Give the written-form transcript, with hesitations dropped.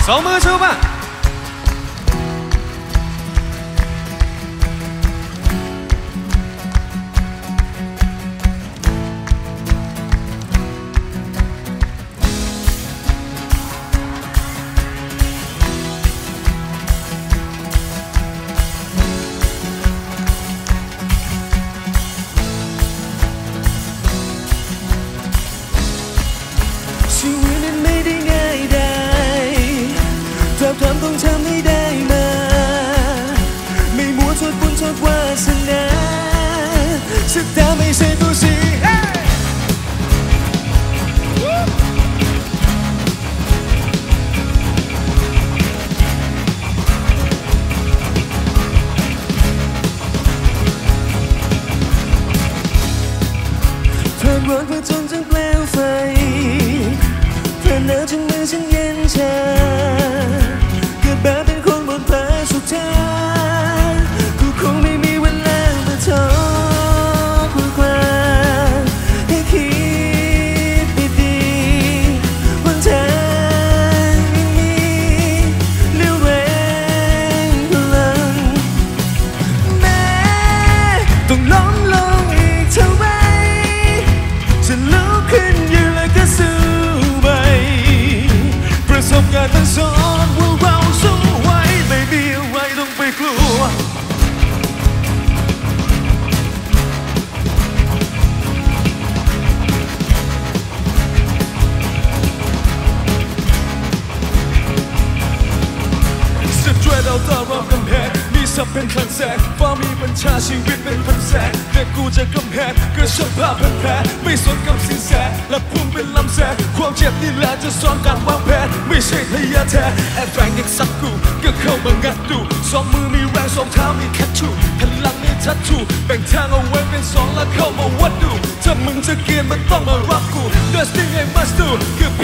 องมือชูมาชีวิตนั้นไม่ได้ง่ายได้ต้องทำให้ได้มาไม่มัวโทษบุญโทษวาสนาสักตาไม่ใช่ตัวสีเธอร้อนเพื่อทนจนเปลวไฟเธอหนาวจนมือฉันเย็นชาเกิดมาเป็นคนบนฟ้าสุดท้ายกูคงไม่มีเวลามาทบทวนให้คิดดีๆวันทางยังมีเรี่ยวแรงพลังแม้ต้องล้มลงอีกเท่าไรจะลุกขึ้นยืนแล้วก็สู้ไปประสบการณ์ทั้งสองว่าเราสู้ไหวไม่มีอะไรต้องไปกลัวสุดท้ายเราต่อรองกำแพงมีสับเป็นคลังแสงฟ้ามีบัญชาชีวิตเป็นพันแสนแต่กูจะกำแพงก็สภาพพันแผลไม่สนกับสินแสและพุ่งเป็นลำแสงความเจ็บนี่แหละจะสอนการวางแผนไม่ใช่พยาแท้แอบแฝงยังสักกูก็เข้ามางัดดูสองมือมีแรงสองเท้ามีแคทชูพลังมีทัตทูแบ่งทางเอาไว้เป็นสองแล้วเข้ามาวัดดูถ้ามึงจะเกลียนมันต้องมารับกู There's thing I must do คือ